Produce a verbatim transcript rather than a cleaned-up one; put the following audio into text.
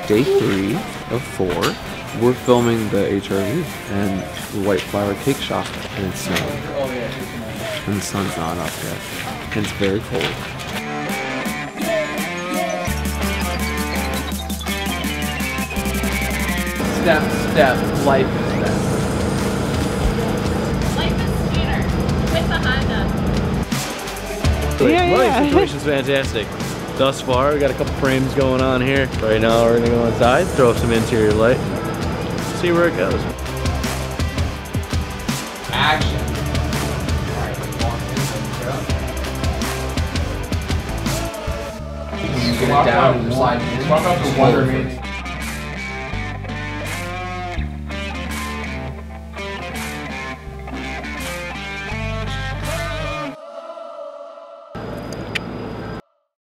day three of four. We're filming the H R V and the White Flower Cake Shoppe, and it's snowing. And the sun's not up yet. And it's very cold. Step, step, life is best. Life is sweeter with the Honda. Yeah, yeah. Life situation's fantastic. Thus far, we got a couple frames going on here. Right now, we're gonna go inside, throw some interior light, see where it goes. Action. You get it down and slide in. Walk out the water, maybe.